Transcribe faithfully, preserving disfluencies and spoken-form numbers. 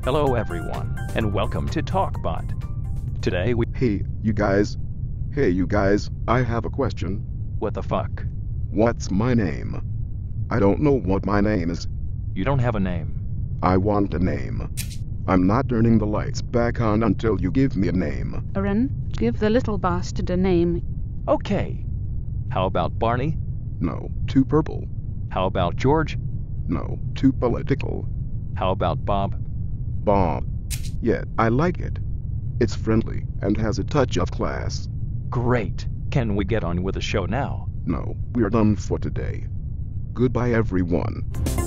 Hello everyone, and welcome to TalkBot. Today we... Hey, you guys. Hey, you guys, I have a question. What the fuck? What's my name? I don't know what my name is. You don't have a name. I want a name. I'm not turning the lights back on until you give me a name. Aaron, give the little bastard a name. Okay. How about Barney? No, too purple. How about George? No, too political. How about Bob? Bob. Yeah, I like it. It's friendly and has a touch of class. Great. Can we get on with the show now? No, we're done for today. Goodbye, everyone.